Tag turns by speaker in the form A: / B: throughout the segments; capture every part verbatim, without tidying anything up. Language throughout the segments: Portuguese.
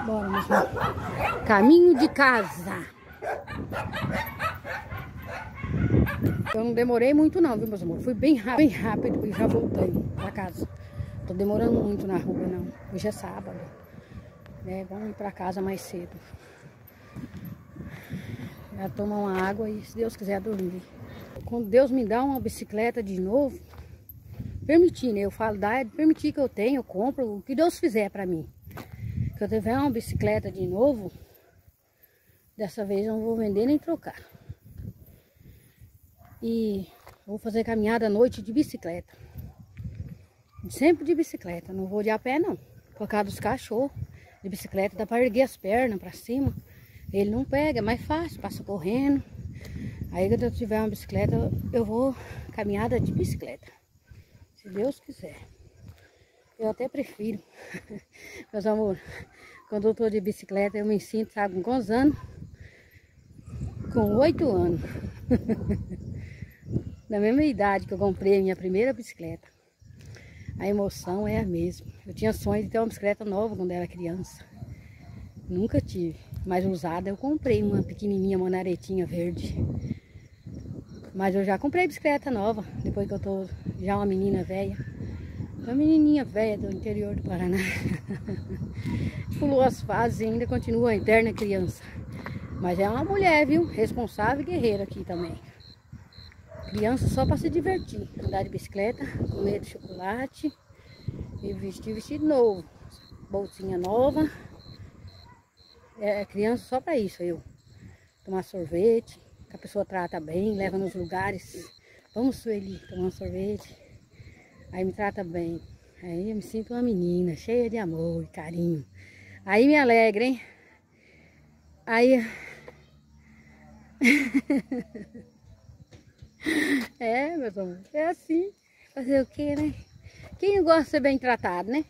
A: Bora, meus amor. Caminho de casa. Eu não demorei muito não, viu, meus amor? Fui bem rápido, bem rápido e já voltei pra casa. Tô demorando muito na rua, não. Hoje é sábado. Né? Vamos ir pra casa mais cedo. Já tomar uma água e, se Deus quiser, dormir. Quando Deus me dá uma bicicleta de novo, permitir, né? Eu falo, dá, permitir que eu tenho, eu compro, o que Deus fizer pra mim. Se eu tiver uma bicicleta de novo, dessa vez eu não vou vender nem trocar. E vou fazer caminhada à noite de bicicleta. Sempre de bicicleta, não vou de a pé não. Por causa dos cachorros. De bicicleta dá para erguer as pernas para cima. Ele não pega, é mais fácil, passa correndo. Aí quando eu tiver uma bicicleta, eu vou caminhada de bicicleta. Se Deus quiser. Eu até prefiro. Meus amor, quando eu tô de bicicleta eu me sinto, sabe, com quantos anos? Com oito anos. Na mesma idade que eu comprei a minha primeira bicicleta. A emoção é a mesma. Eu tinha sonho de ter uma bicicleta nova quando era criança. Nunca tive. Mas usada eu comprei uma pequenininha, uma naretinha verde. Mas eu já comprei bicicleta nova. Depois que eu tô já uma menina velha. Uma menininha velha do interior do Paraná. Pulou as fases e ainda continua a eterna criança. Mas é uma mulher, viu? Responsável e guerreira aqui também. Criança só para se divertir. Andar de bicicleta, comer de chocolate e vestir vestido novo. Bolsinha nova. É criança só para isso, eu. Tomar sorvete, que a pessoa trata bem, leva nos lugares. Vamos, Sueli, tomar um sorvete. Aí me trata bem. Aí eu me sinto uma menina, cheia de amor e carinho. Aí me alegra, hein? Aí... É, meus amores, é assim. Fazer o que, né? Quem não gosta de ser bem tratado, né?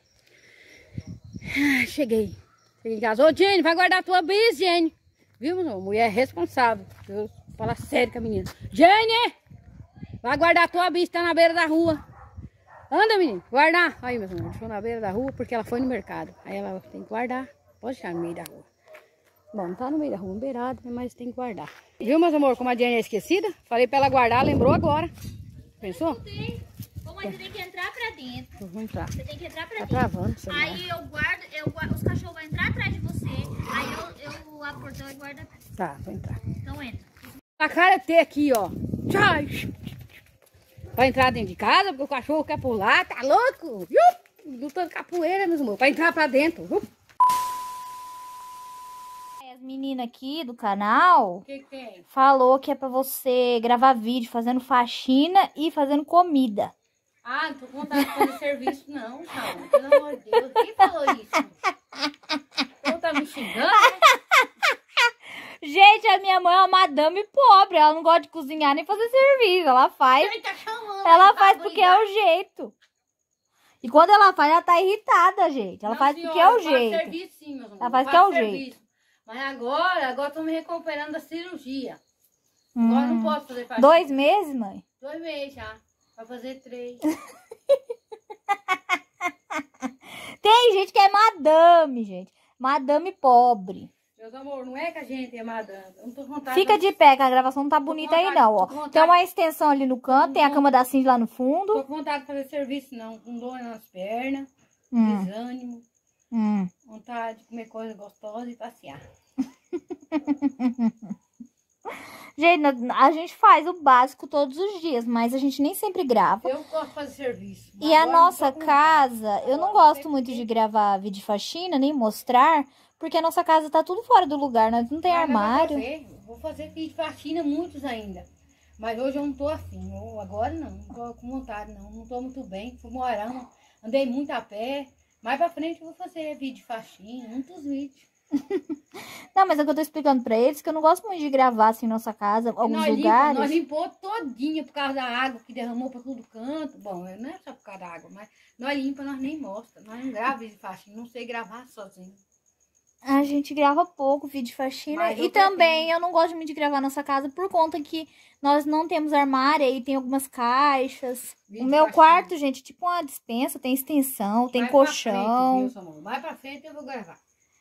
A: Ah, cheguei. Cheguei em casa. Ô, Jenny, vai guardar a tua bis, Jenny. Viu, meu amor? Mulher responsável. Eu falo sério com a menina. Jenny! Vai guardar a tua bis, tá na beira da rua. Anda, menino, guardar. Aí, meus amores, deixou na beira da rua porque ela foi no mercado. Aí ela tem que guardar. Pode deixar no meio da rua. Bom, não tá no meio da rua, beirado, mas tem que guardar. Viu, meus amor, como a Jenny é esquecida? Falei pra ela guardar, lembrou agora. Pensou?
B: Ô, mãe, você tem que entrar pra dentro.
A: Eu vou entrar.
B: Você tem que entrar pra
A: Tá
B: dentro.
A: travando,
B: Aí eu guardo, eu guardo, os cachorros vão entrar atrás de você. Aí eu, eu abro o portão e guardo atrás.
A: Tá, vou entrar.
B: Então entra.
A: A cara é ter aqui, ó. Tchau. Pra entrar dentro de casa, porque o cachorro quer pular, tá louco? Lutando capoeira, meus amor. Pra entrar pra dentro. Uh.
B: As meninas aqui do canal
A: Que que tem?
B: falou que é pra você gravar vídeo fazendo faxina e fazendo comida.
A: Ah, não tô com vontade de fazer serviço, não, João. Pelo amor de Deus. Quem falou isso? Eu tá me xingando, né?
B: Gente, a minha mãe é uma madame pobre. Ela não gosta de cozinhar nem fazer serviço. Ela faz.
A: Quem tá chamando?
B: Ela faz porque é o jeito. E quando ela faz, ela tá irritada, gente. Ela
A: Não,
B: faz
A: senhora,
B: porque é o
A: eu faço
B: jeito.
A: serviço, sim, meu amor.
B: Ela faz
A: Eu
B: porque é o
A: faço
B: jeito.
A: serviço. Mas agora, agora tô me recuperando da cirurgia.
B: Hum.
A: Agora não posso fazer faxina.
B: Dois meses, mãe?
A: Dois meses já. Vai fazer três.
B: Tem gente que é madame, gente. Madame pobre.
A: Meus amor, não é que a gente é madame. Eu não tô com vontade.
B: Fica de pé, que a gravação não tá
A: Tô
B: bonita
A: com
B: aí
A: vontade,
B: não,
A: tô
B: ó.
A: com vontade.
B: Tem uma extensão ali no canto, tem a cama da Cindy lá no fundo.
A: Tô com vontade de fazer serviço, não. Com dor nas pernas,
B: Hum.
A: desânimo,
B: Hum.
A: vontade de comer coisa gostosa e passear.
B: Gente, a gente faz o básico todos os dias, mas a gente nem sempre grava.
A: Eu gosto de fazer serviço.
B: E a
A: Agora não
B: nossa
A: tô com
B: casa,
A: vontade.
B: eu não
A: Agora
B: gosto
A: tem
B: muito
A: que-
B: de gravar vídeo de faxina, nem mostrar, porque a nossa casa tá tudo fora do lugar, nós não tem
A: Mas eu vou
B: armário.
A: fazer, Vou fazer vídeo de faxina, muitos ainda. Mas hoje eu não tô afim. Eu, agora não, não tô com vontade não. Não tô muito bem. Fui morando, andei muito a pé. Mais pra frente eu vou fazer vídeo de faxina, muitos vídeos.
B: Não, mas é que eu tô explicando pra eles que eu não gosto muito de gravar assim nossa casa, alguns
A: nós
B: lugares.
A: Limpa, nós limpou todinha por causa da água que derramou pra todo canto. Bom, não é só por causa da água, mas nós limpa, nós nem mostra. Nós não gravamos vídeo de faxina, não sei gravar sozinho.
B: A gente grava pouco vídeo de faxina.
A: Mas eu
B: E também
A: pretendo.
B: eu não gosto muito de gravar nossa casa por conta que nós não temos armário e tem algumas caixas.
A: Vídeo
B: O meu
A: de
B: quarto, gente, é tipo uma despensa, tem extensão, tem
A: Mais pra
B: colchão.
A: frente, viu, seu amor? Mais pra frente eu vou gravar.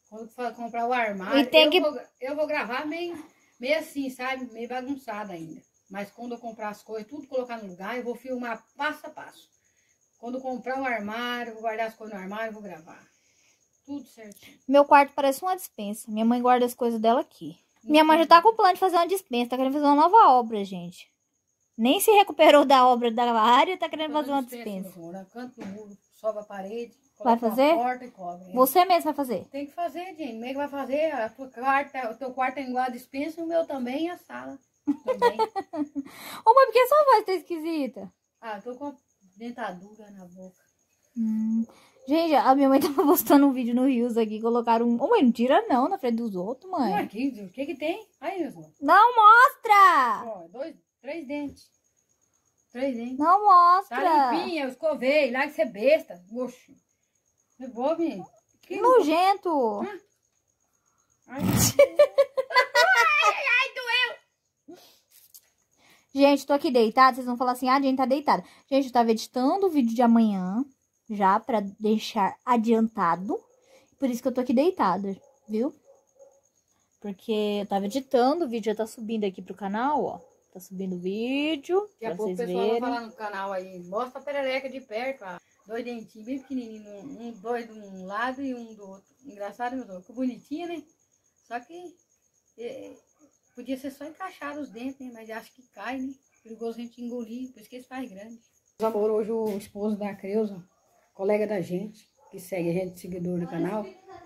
A: Quando for comprar o armário,
B: E tem
A: eu,
B: que...
A: vou, eu vou gravar meio, meio assim, sabe? Meio bagunçado ainda. Mas quando eu comprar as coisas, tudo colocar no lugar, eu vou filmar passo a passo. Quando eu comprar um armário, vou guardar as coisas no armário, vou gravar. Tudo certinho.
B: Meu quarto parece uma despensa. Minha mãe guarda as coisas dela aqui. Minha mãe já tá com o plano de fazer uma despensa. Tá querendo fazer uma nova obra, gente. Nem se recuperou da obra da área, tá querendo fazer uma dispensa.
A: Canto no muro, sobe a parede,
B: vai fazer?
A: Porta e cobre.
B: Você mesmo vai fazer?
A: Tem que fazer, gente. Como é que vai fazer? A tua quarta, o teu quarto é igual a dispensa, o meu também e a sala também.
B: Ô, mãe, por que sua voz tá esquisita?
A: Ah, tô com dentadura na boca.
B: Hum. Gente, a minha mãe tava postando um vídeo no Rios aqui, colocaram um... Ô, mãe, não tira não na frente dos outros, mãe.
A: Não, aqui, o que que tem? Aí, meu irmão.
B: Não mostra!
A: Ó, dois, três dentes. Três dentes.
B: Não mostra!
A: Tá limpinha, eu escovei. Lá que você é besta. Oxi. É bom, menino.
B: Que nojento!
A: Hã? Ai. ai, ai, doeu!
B: Gente, tô aqui deitada. Vocês vão falar assim, ah, a gente tá deitada. Gente, eu tava editando o vídeo de amanhã, já, pra deixar adiantado. Por isso que eu tô aqui deitada, viu? Porque eu tava editando, o vídeo já tá subindo aqui pro canal, ó. Tá subindo o vídeo,
A: Daqui a pouco o pessoal vai falar no canal aí. Mostra a perereca de perto, ó. Dois dentinhos bem pequenininhos, um, dois de um lado e um do outro. Engraçado, meu Deus. Ficou bonitinha, né? Só que é, podia ser só encaixar os dentes, né? Mas acho que cai, né? Perigoso a gente engolir, por isso que eles fazem grande. Amor, hoje o esposo da Creuza, colega da gente, que segue a gente, seguidor do canal,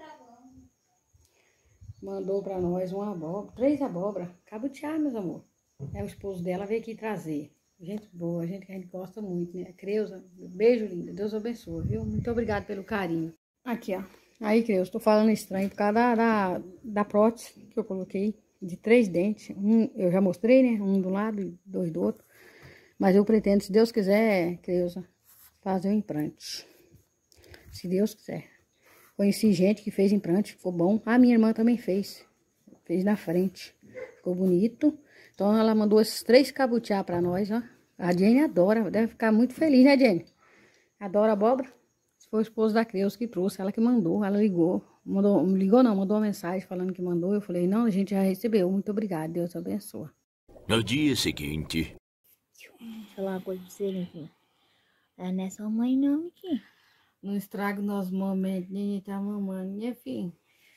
A: mandou pra nós uma abóbora, três abóbora, cabutiá, meus amor. É o esposo dela, veio aqui trazer. Gente boa, gente que a gente gosta muito, né? Creuza, beijo, linda. Deus abençoe, viu? Muito obrigada pelo carinho. Aqui, ó. Aí, Creuza, tô falando estranho por causa da, da, da prótese que eu coloquei, de três dentes. Um, eu já mostrei, né? Um do lado e dois do outro. Mas eu pretendo, se Deus quiser, Creuza, fazer um implante. Se Deus quiser. Conheci gente que fez implante, ficou bom. A minha irmã também fez. Fez na frente. Ficou bonito. Então ela mandou esses três cabutiá pra nós, ó. A Jenny adora, deve ficar muito feliz, né, Jenny? Adora abóbora. Foi o esposo da Creuza que trouxe, ela que mandou, ela ligou. Mandou, ligou não, mandou uma mensagem falando que mandou. Eu falei, não, a gente já recebeu, muito obrigada, Deus abençoe.
C: No dia seguinte...
B: Deixa eu falar uma coisa pra você, Niquinho. Ela não é sua mãe não, Niquinho.
A: Não estraga o nosso momento, nem tá mamando, minha filha.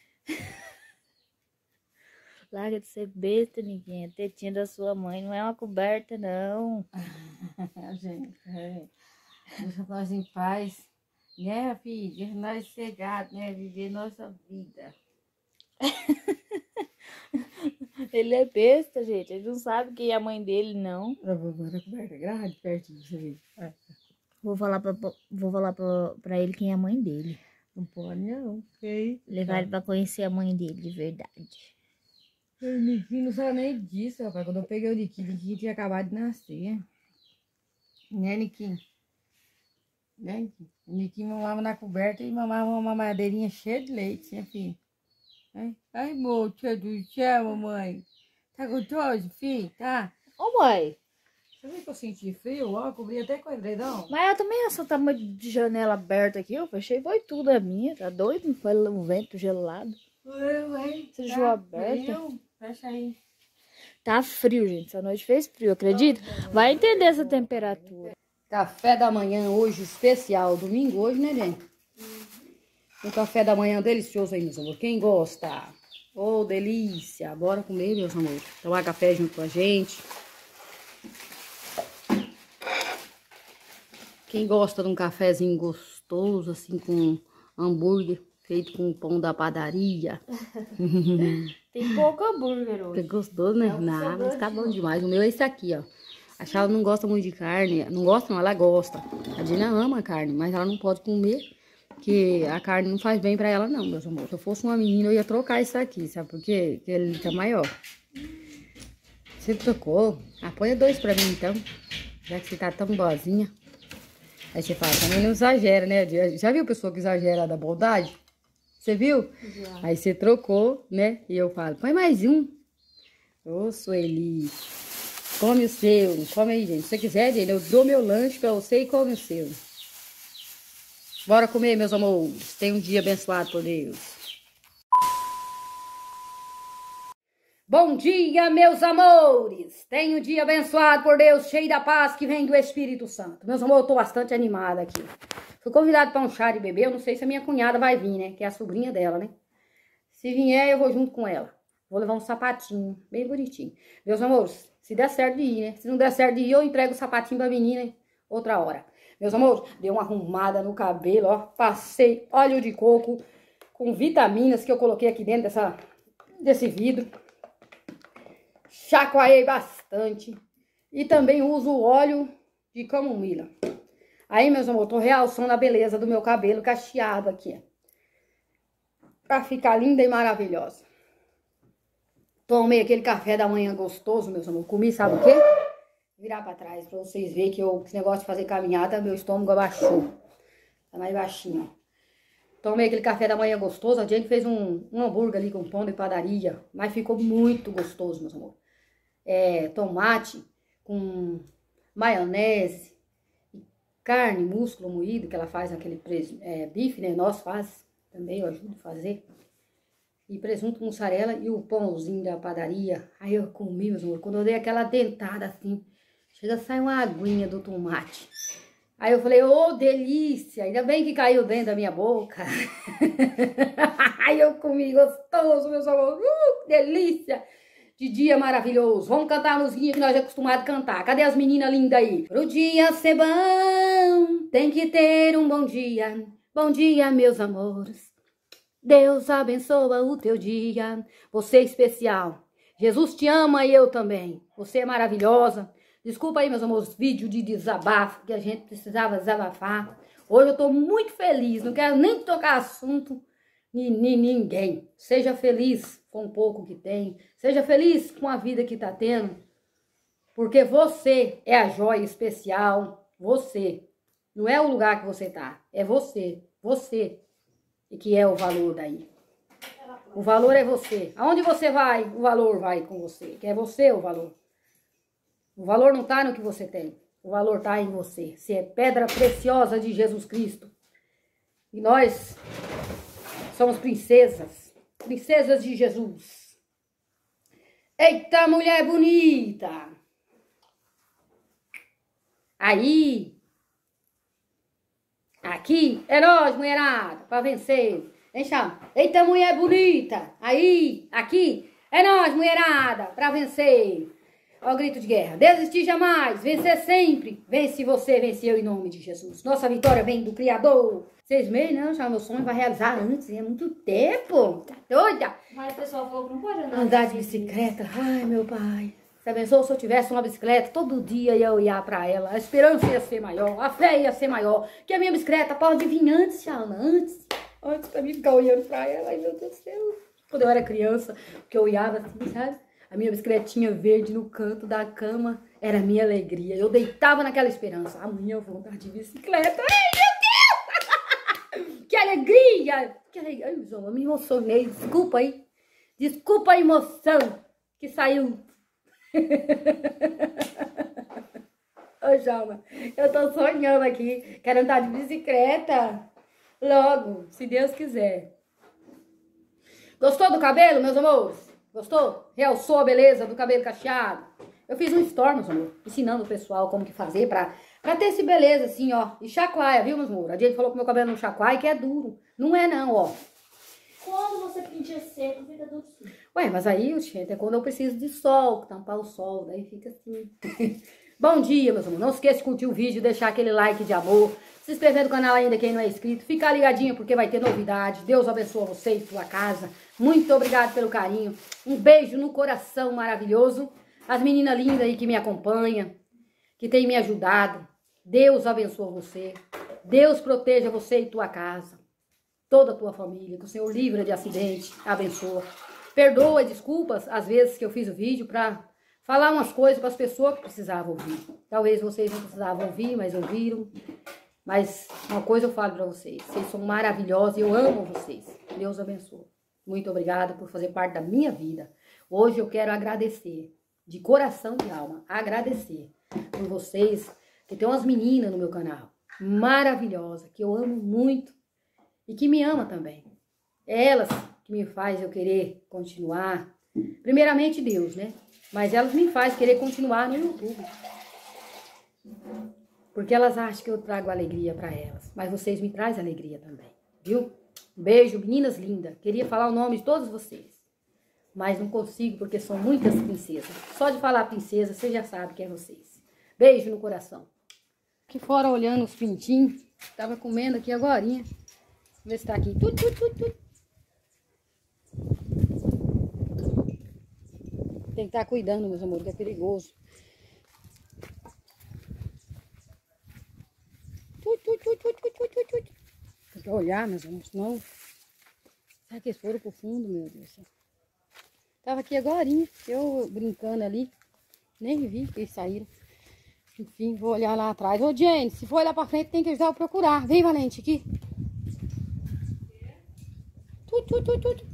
B: Larga de ser besta, Niquinha. A tetinha da sua mãe não é uma coberta, não.
A: Gente, é. Deixa nós em paz, né, filha? Deixa nós cegados, né? Viver nossa vida.
B: Ele é besta, gente. Ele não sabe quem é a mãe dele, não.
A: Eu vou botar a coberta grande perto de você.
B: Vou falar pra, vou falar pra, pra ele quem é a mãe dele.
A: Não pode, não. Okay.
B: Levar ele pra conhecer a mãe dele, de verdade.
A: O Niquinho não sabe nem disso, rapaz. Quando eu peguei o Niquinho, o Niquinho tinha acabado de nascer. Né, Niquinho? Né, Niquinho? O Niquinho mamava na coberta e mamava uma mamadeirinha cheia de leite, né, filho? Ai, ai, moça do céu, mamãe. Tá gostoso, filho? Tá?
B: Ô, mãe.
A: Você viu que eu senti frio? Ó, cobri até com o edredom.
B: Mas eu também, essa tamanho de janela aberta aqui, eu fechei, foi tudo a minha. Tá doido? Não foi um vento gelado.
A: Ué, ué.
B: Você
A: Tá
B: jogou aberta?
A: frio? Fecha aí.
B: Tá frio, gente. Essa noite fez frio, acredita? Vai entender essa temperatura.
A: Café da manhã hoje especial. Domingo hoje, né, gente? Um café da manhã delicioso aí, meus amores. Quem gosta? Ô, oh, delícia. Bora comer, meus amores. Tomar café junto com a gente. Quem gosta de um cafezinho gostoso, assim, com hambúrguer feito com pão da padaria.
B: Tem pouco hambúrguer hoje.
A: Que gostoso, né? Não, mas tá bom demais. O meu é esse aqui, ó. A Chala não gosta muito de carne. Não gosta, não. Ela gosta. A Dina ama carne, mas ela não pode comer, porque a carne não faz bem pra ela, não, meus amores. Se eu fosse uma menina, eu ia trocar isso aqui, sabe por quê? Porque ele tá maior. Você trocou? Ah, põe dois pra mim, então. Já que você tá tão boazinha. Aí você fala, também não exagera, né? Já viu pessoa que exagera da bondade? Você viu? Já. Aí você trocou, né? E eu falo, põe mais um. Ô, Sueli, come o seu. Come aí, gente. Se você quiser, gente, eu dou meu lanche pra você e come o seu. Bora comer, meus amores. Tenha um dia abençoado por Deus. Bom dia, meus amores! Tenha um dia abençoado por Deus, cheio da paz que vem do Espírito Santo. Meus amores, eu tô bastante animada aqui. Fui convidada para um chá de bebê, eu não sei se a minha cunhada vai vir, né? Que é a sobrinha dela, né? Se vier, eu vou junto com ela. Vou levar um sapatinho, bem bonitinho. Meus amores, se der certo de ir, né? Se não der certo de ir, eu entrego o sapatinho pra menina outra hora. Meus amores, dei uma arrumada no cabelo, ó. Passei óleo de coco com vitaminas que eu coloquei aqui dentro dessa, desse vidro. Chacoalhei bastante. E também uso óleo de camomila. Aí, meus amores, tô realçando a beleza do meu cabelo cacheado aqui. Pra ficar linda e maravilhosa. Tomei aquele café da manhã gostoso, meus amores. Comi, sabe o quê? Virar pra trás pra vocês verem que eu, esse negócio de fazer caminhada, meu estômago abaixou. Tá mais baixinho. Tomei aquele café da manhã gostoso. A gente fez um, um hambúrguer ali com pão de padaria. Mas ficou muito gostoso, meus amores. É, tomate com maionese, carne, músculo moído, que ela faz naquele é, bife, né? Nós faz também, eu ajudo a fazer. E presunto, mussarela e o pãozinho da padaria. Aí eu comi, meus amores. Quando eu dei aquela dentada assim, chega a sair uma aguinha do tomate. Aí eu falei, ô, oh, delícia! Ainda bem que caiu dentro da minha boca. Aí eu comi gostoso, meus amores. Uh, delícia! De dia maravilhoso. Vamos cantar a musiquinha que nós é acostumado a cantar. Cadê as meninas lindas aí? Pro dia ser bom, tem que ter um bom dia. Bom dia, meus amores. Deus abençoa o teu dia. Você é especial. Jesus te ama e eu também. Você é maravilhosa. Desculpa aí, meus amores, vídeo de desabafo, que a gente precisava desabafar. Hoje eu tô muito feliz. Não quero nem tocar assunto em ninguém. Seja feliz com o pouco que tem. Seja feliz com a vida que tá tendo. Porque você é a joia especial. Você. Não é o lugar que você tá. É você. Você. E que é o valor daí. O valor é você. Aonde você vai, o valor vai com você. Que é você o valor. O valor não tá no que você tem. O valor tá em você. Você é pedra preciosa de Jesus Cristo. E nós somos princesas. Princesas de Jesus. Eita, mulher bonita. Aí. Aqui é nós, mulherada, pra vencer. Hein, chama? Eita, mulher bonita. Aí, aqui é nós, mulherada, pra vencer. Ó o grito de guerra. Desistir jamais, vencer sempre. Vence você, vence eu em nome de Jesus. Nossa vitória vem do Criador. Seis meses, não, já meu sonho vai realizar antes. É muito tempo. Tá doida?
B: Mas o pessoal falou que não pode andar.
A: Andar de bicicleta. Ai, meu pai. Você pensou se eu tivesse uma bicicleta, todo dia ia olhar pra ela. A esperança ia ser maior, a fé ia ser maior. Que a minha bicicleta pode vir antes, Xana, antes. Antes pra mim ficar olhando pra ela. Ai, meu Deus do céu. Quando eu era criança, que eu olhava assim, sabe? A minha bicicletinha verde no canto da cama era a minha alegria. Eu deitava naquela esperança. Amanhã eu vou andar de bicicleta. Ai, meu Deus! Que alegria! Que alegria. Ai, eu me emocionei. Desculpa aí. Desculpa a emoção que saiu. Ô, Jalma, eu tô sonhando aqui. Quero andar de bicicleta logo, se Deus quiser. Gostou do cabelo, meus amores? Gostou? Realçou a beleza do cabelo cacheado? Eu fiz um story, meus amores, ensinando o pessoal como que fazer pra, pra ter esse beleza assim, ó. E chacoalha, viu, meus amores? A gente falou que meu cabelo não chacoalha, que é duro. Não é não, ó.
B: Quando você pinta seco, fica tudo assim.
A: Ué, mas aí, gente, é quando eu preciso de sol, tampar o sol, daí fica assim. Bom dia, meus amores. Não esqueça de curtir o vídeo, deixar aquele like de amor, se inscrever no canal ainda quem não é inscrito, ficar ligadinho porque vai ter novidade. Deus abençoe você e sua casa. Muito obrigado pelo carinho. Um beijo no coração maravilhoso. As meninas lindas aí que me acompanham, que tem me ajudado. Deus abençoe você. Deus proteja você e tua casa. Toda a tua família, que o Senhor livra de acidente, abençoa. Perdoa, desculpas, às vezes que eu fiz o vídeo para falar umas coisas para as pessoas que precisavam ouvir. Talvez vocês não precisavam ouvir, mas ouviram. Mas uma coisa eu falo para vocês, vocês são maravilhosos e eu amo vocês. Deus abençoe. Muito obrigada por fazer parte da minha vida. Hoje eu quero agradecer, de coração e alma, agradecer por vocês, que tem umas meninas no meu canal, maravilhosas, que eu amo muito. E que me ama também. É elas que me faz eu querer continuar, Primeiramente Deus, né? Mas elas me fazem querer continuar no YouTube. Porque elas acham que eu trago alegria para elas. Mas vocês me trazem alegria também, viu? Um beijo, meninas lindas. Queria falar o nome de todos vocês. Mas não consigo porque são muitas princesas. Só de falar princesa, você já sabe que é vocês. Beijo no coração. Aqui fora olhando os pintinhos. Tava comendo aqui agorinha. Vamos ver se tá aqui. Tut, tut, tut, tut. Tem que estar cuidando, meus amores, que é perigoso. Tut, tut, tut, tut, tut, tut, tut. Tem que olhar, meus amores, senão... Será que eles foram pro fundo, meu Deus do céu? Tava aqui agorinha, eu brincando ali. Nem vi que eles saíram. Enfim, vou olhar lá atrás. Ô, Jane, se for lá pra frente, tem que ajudar eu procurar. Vem, Valente, aqui. Tut, tut, tut, tut.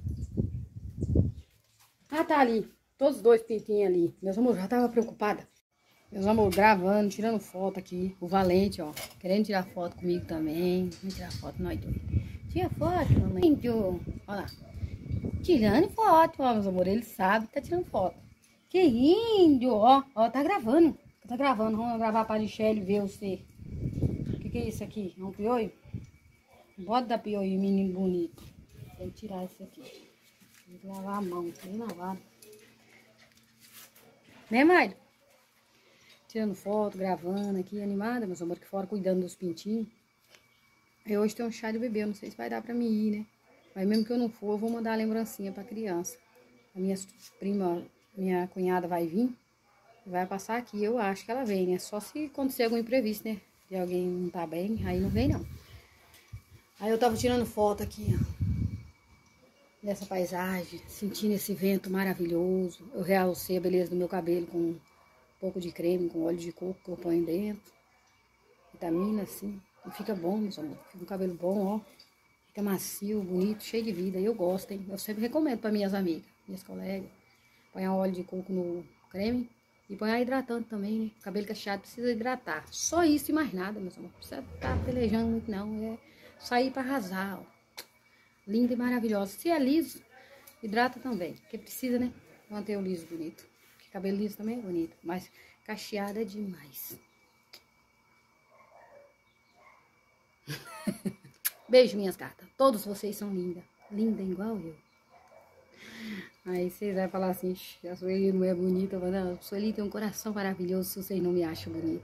A: Ah, tá ali. Todos os dois pintinhos ali. Meus amores, já tava preocupada. Meus amores, gravando, tirando foto aqui. O Valente, ó. Querendo tirar foto comigo também. Vamos tirar foto, nós dois. Tira foto, mamãe. Olha lá. Tirando foto, ó, meus amores. Ele sabe que tá tirando foto. Que índio, ó. Ó, tá gravando. Tá gravando. Vamos gravar pra Michelle ver você. O que que é isso aqui? É um pioio? Bota da pioio, menino bonito. Tem que tirar isso aqui. Tem que lavar a mão. Bem lavado. Né, Mário? Tirando foto, gravando aqui, animada, meus amores, aqui fora, cuidando dos pintinhos. E hoje tem um chá de bebê, eu não sei se vai dar pra mim ir, né? Mas mesmo que eu não for, eu vou mandar a lembrancinha pra criança. A minha prima, minha cunhada vai vir, vai passar aqui, eu acho que ela vem, né? Só se acontecer algum imprevisto, né? Se alguém não tá bem, aí não vem, não. Aí eu tava tirando foto aqui, ó. Dessa paisagem, sentindo esse vento maravilhoso. Eu realcei a beleza do meu cabelo com um pouco de creme, com óleo de coco que eu ponho dentro. Vitamina, assim. E fica bom, meus amores. Fica um cabelo bom, ó. Fica macio, bonito, cheio de vida. E eu gosto, hein? Eu sempre recomendo para minhas amigas, minhas colegas. Põe óleo de coco no creme e põe a hidratante também, né? O cabelo cacheado precisa hidratar. Só isso e mais nada, meus amores. Não precisa ficar pelejando muito, não. É sair para arrasar, ó. Linda e maravilhosa. Se é liso, hidrata também. Porque precisa, né? Manter o liso bonito. Porque cabelo liso também é bonito. Mas cacheado é demais. Beijo, minhas gatas. Todos vocês são lindas. Linda igual eu. Aí vocês vão falar assim, a Sueli não é bonita. Mas não, a Sueli tem um coração maravilhoso se vocês não me acham bonita.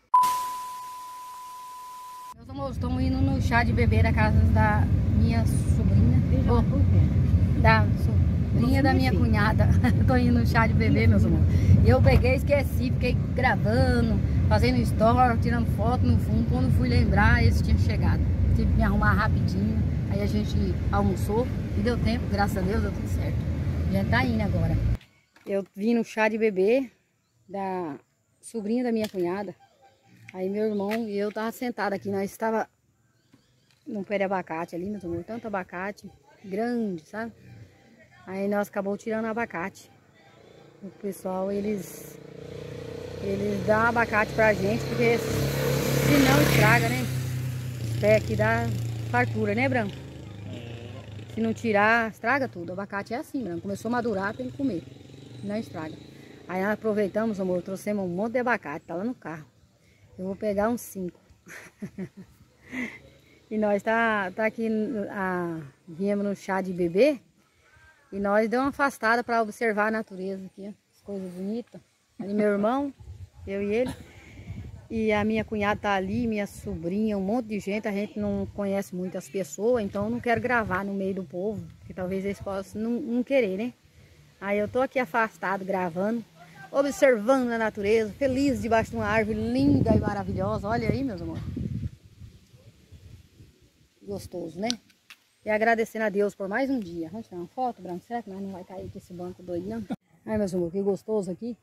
A: Meus amores, estamos indo no chá de bebê da casa da minha sobrinha. Oh, da sobrinha da minha cunhada. Tô indo no chá de bebê, meus amores. Eu peguei, esqueci, fiquei gravando, fazendo story, tirando foto no fundo. Quando fui lembrar, esse tinha chegado. Tive que me arrumar rapidinho. Aí a gente almoçou e deu tempo, graças a Deus, deu tudo certo. A gente tá indo agora. Eu vim no chá de bebê da sobrinha da minha cunhada. Aí meu irmão e eu tava sentado aqui, nós estava num pé de abacate ali, nós tomamos tanto abacate, grande, sabe? Aí nós acabou tirando abacate. O pessoal, eles, eles dão abacate pra gente, porque senão estraga, né? Esse pé aqui dá fartura, né, Branco? Se não tirar, estraga tudo. O abacate é assim, Branco. Começou a madurar, tem que comer. Não estraga. Aí nós aproveitamos, amor, trouxemos um monte de abacate, tá lá no carro. Eu vou pegar uns cinco. E nós tá, tá aqui, a, viemos no chá de bebê. E nós deu uma afastada para observar a natureza aqui, ó, as coisas bonitas. Ali meu irmão, eu e ele. E a minha cunhada tá ali, minha sobrinha, um monte de gente. A gente não conhece muitas pessoas, então eu não quero gravar no meio do povo. Porque talvez eles possam não, não querer, né? Aí eu tô aqui afastado, gravando. Observando a natureza, feliz debaixo de uma árvore linda e maravilhosa. Olha aí, meus amores. Gostoso, né? E agradecendo a Deus por mais um dia. Vamos tirar uma foto, Branco? Será que nós não vai cair com esse banco doido, não? Ai, meus amores, que gostoso aqui.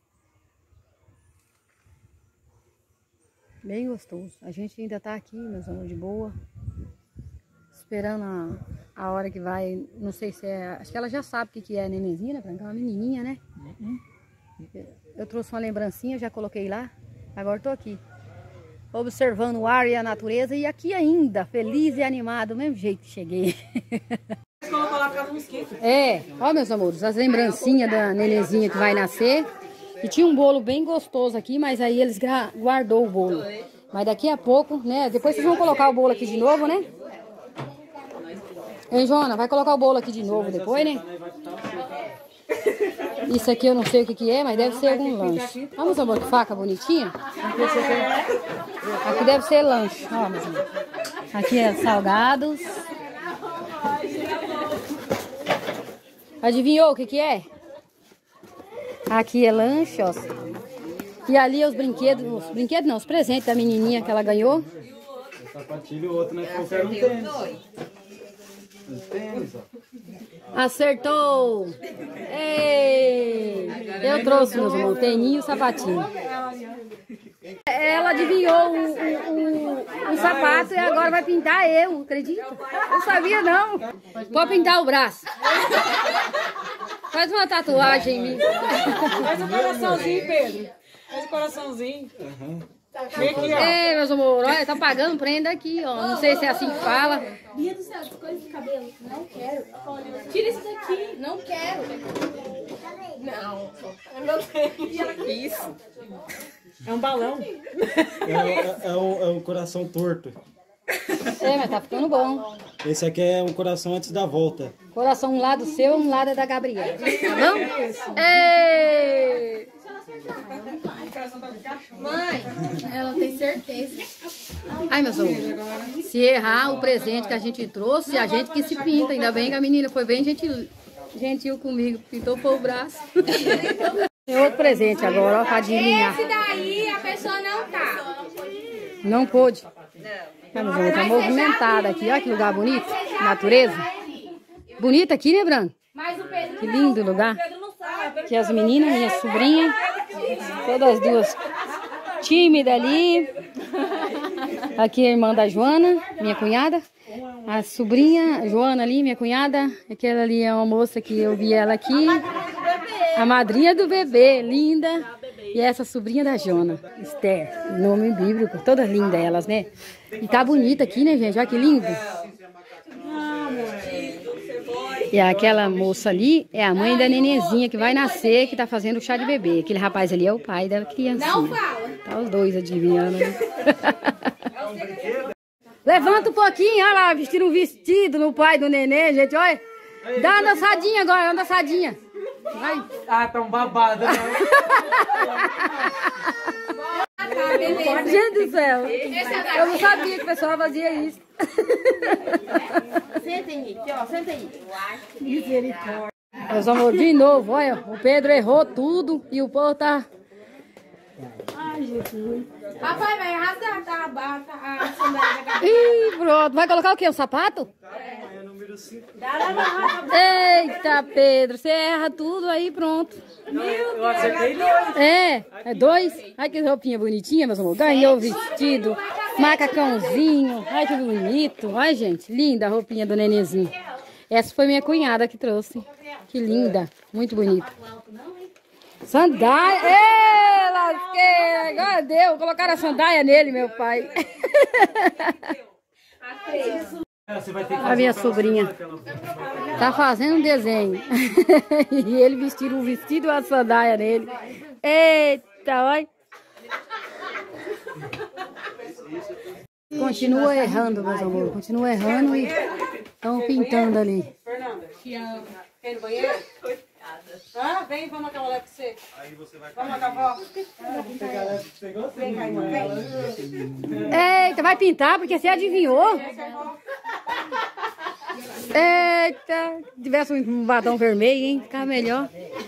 A: Bem gostoso. A gente ainda tá aqui, meus amores, de boa. Esperando a, a hora que vai... Não sei se é... Acho que ela já sabe o que, que é a nenenzinha, né, Branco? É uma menininha, né? Uhum. Eu trouxe uma lembrancinha, já coloquei lá. Agora tô aqui. observando o ar e a natureza. E aqui ainda, feliz e animado, do mesmo jeito que cheguei. É, ó meus amores, as lembrancinhas da nenenzinha que vai nascer. E tinha um bolo bem gostoso aqui, mas aí eles guardou o bolo. Mas daqui a pouco, né, depois vocês vão colocar o bolo aqui de novo, né? Hein, Joana, vai colocar o bolo aqui de novo depois, né? Isso aqui eu não sei o que que é, mas deve ser algum lanche. Vamos, amor, que faca bonitinha? Aqui deve ser lanche. Ó, meus amores. Aqui é salgados. Adivinhou o que que é? Aqui é lanche, ó. E ali os brinquedos, os brinquedos não, os presentes da menininha que ela ganhou.
D: O sapatilho, o outro, né? Qualquer um tênis. Tênis, ó.
A: Acertou! Ei! Eu trouxe, meus irmãos, teninho e sapatinho. Ela adivinhou o, o, o, o sapato e agora vai pintar eu, acredita? Não sabia, não. Vou pintar o braço. Faz uma tatuagem em mim.
E: Faz um coraçãozinho, Pedro. Faz um coraçãozinho. Uhum. Vem aqui, ó.
A: É, meus amores, olha, tá pagando prenda aqui, ó. Não sei se é assim que fala.
B: Bia do céu, coisa de cabelo. Não quero. Tira isso daqui. Não quero.
E: Não. Meu Deus. Que isso? É um balão.
D: É, é, é, um, é um coração torto.
A: É, mas tá ficando bom.
D: Esse aqui é um coração antes da volta.
A: Coração um lado seu, um lado é da Gabriela. Tá bom? Ei!
B: Mãe, ela tem certeza.
A: Ai, meus amores, se errar o presente que a gente trouxe, a gente que se pinta. Ainda bem que a menina foi bem gentil, gentil comigo, pintou por o braço. Tem outro presente agora, ó, pra adivinhar.
B: Esse daí a pessoa não tá.
A: Não pôde. Ai, meus amores, tá movimentada aqui, olha que lugar bonito, natureza. Bonito aqui, né, Branco? Que lindo lugar. Aqui as meninas, minha sobrinha, todas as duas tímidas ali. Aqui a irmã da Joana, minha cunhada. A sobrinha, Joana ali, minha cunhada. Aquela ali é uma moça que eu vi ela aqui. A madrinha do bebê, linda. E essa sobrinha da Joana, Esther, nome bíblico. Todas lindas elas, né? E tá bonita aqui, né, gente? Olha que lindo. E aquela moça ali é a mãe da nenenzinha que vai nascer, que tá fazendo o chá de bebê. Aquele rapaz ali é o pai da criancinha. Não fala. Tá os dois adivinhando. Né? Levanta um pouquinho, olha lá, vestir um vestido no pai do neném, gente, olha. Dá uma dançadinha agora, uma dançadinha. Vai.
E: Ah, tão babada, né?
A: Gente do céu, eu não sabia que o pessoal fazia isso.
B: Senta aí, ó, senta aí.
A: Misericórdia. Meus amores, de novo, olha, o Pedro errou tudo e o povo tá... Ai, Jesus.
B: Papai, vai rasgar tá, tá, a sandália da cabeça.
A: Ih, pronto. Vai colocar o quê? O sapato?
D: É, é número cinco.
A: Eita, Pedro, você erra tudo aí, pronto.
E: Eu acertei dois.
A: É, é dois. Ai, que roupinha bonitinha, meus amores. Ganhou o vestido, macacãozinho. Ai, que bonito. Ai, gente, linda a roupinha do nenenzinho. Essa foi minha cunhada que trouxe. Que linda, muito bonita. Sandália. Ê, lasqueira. Agora deu. Colocaram a sandália nele, meu pai. A minha sobrinha tá fazendo um desenho. E ele vestiu um vestido e uma sandália nele. Eita, olha. Continua errando, meus amores. Continua errando e estão pintando ali.
E: Fernanda, vem no banheiro? Ah, vem, vamos acabar lá com você.
D: Aí você vai
E: Vamos acabar.
D: Vem cá, irmã.
A: Eita, vai pintar porque você adivinhou. Eita, se tivesse um batom vermelho, hein? Ficava melhor.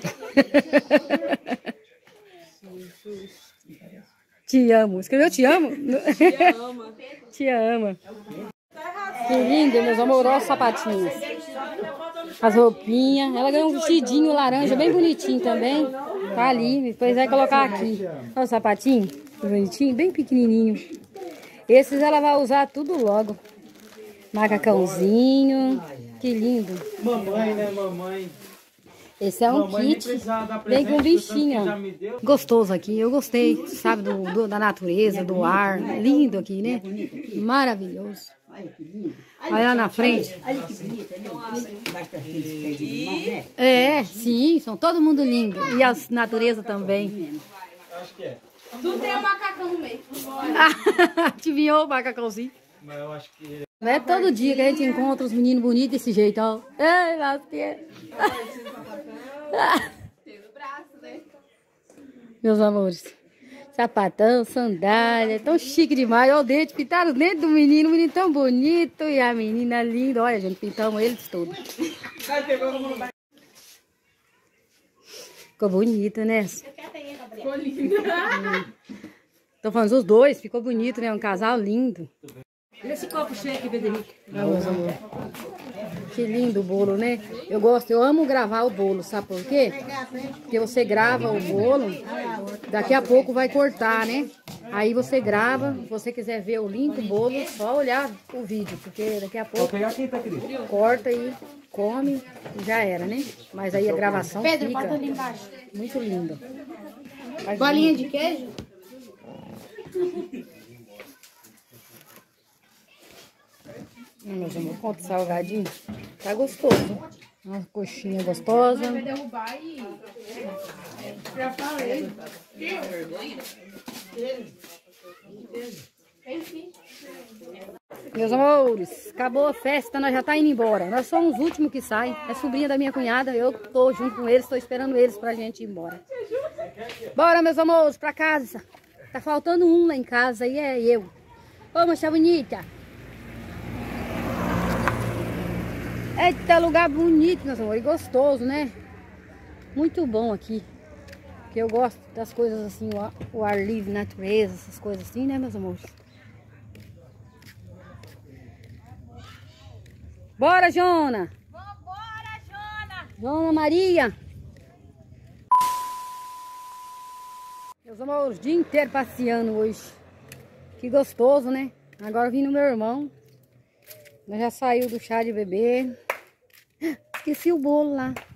A: Te amo. Escreveu te amo? Te ama. Te ama. Que lindo, meus amorosos sapatinhos. As roupinhas. Ela ganhou um vestidinho laranja bem bonitinho também. Tá ali. Depois vai colocar aqui. Olha o sapatinho. Bonitinho, bem pequenininho. Esses ela vai usar tudo logo. Macacãozinho. Que lindo.
D: Mamãe, né, mamãe?
A: Esse é um
D: Mamãe nem
A: kit,
D: precisava dar
A: vem com
D: presente,
A: bichinho.
D: tanto que já me deu.
A: Gostoso aqui, eu gostei, sabe, do, do- da natureza, do ar, lindo aqui, né? Maravilhoso. Olha lá na frente. É, sim, são todo mundo lindo. E a natureza também.
D: Acho que é.
B: Tudo tem um macacão no meio.
A: Adivinhou o macacãozinho?
D: Mas eu acho que...
A: Não é todo dia que a gente encontra os meninos bonitos desse jeito, ó. Ei, lasqueira. Meus amores. Sapatão, sandália, tão chique demais. Olha o dente, pintaram os dentes do menino, o menino tão bonito. E a menina linda. Olha, gente, pintamos eles todos. Ficou bonita, né?
B: Ficou linda.
A: Tô falando dos dois, ficou bonito, né? Um casal lindo.
E: Olha esse copo cheio aqui, Federico.
A: Ah, meus amores. Que lindo o bolo, né? Eu gosto, eu amo gravar o bolo, sabe por quê? Porque você grava o bolo, daqui a pouco vai cortar, né? Aí você grava, se você quiser ver o link do bolo, é só olhar o vídeo, porque daqui a pouco corta e come e já era, né? Mas aí a gravação
B: Pedro,
A: fica
B: bota ali embaixo.
A: muito linda.
B: Bolinha de queijo?
A: Hum, meus amores, conta o salgadinho. Tá gostoso. Uma coxinha gostosa.
B: Vai derrubar e... Já falei.
A: Meus amores, acabou a festa, nós já tá indo embora. Nós somos os últimos que saem. É sobrinha da minha cunhada, eu tô junto com eles, tô esperando eles pra gente ir embora. Bora, meus amores, pra casa. Tá faltando um lá em casa e é eu. Ô, moça bonita. Eita, lugar bonito, meus amores, gostoso, né? Muito bom aqui. Porque eu gosto das coisas assim, o ar, o ar livre, natureza, essas coisas assim, né, meus amores? Bora, Jona!
B: Vambora, Jona!
A: Jona Maria! Meus amores, o dia inteiro passeando hoje. Que gostoso, né? Agora vim no meu irmão. Nós já saiu do chá de bebê. Esqueci o bolo lá.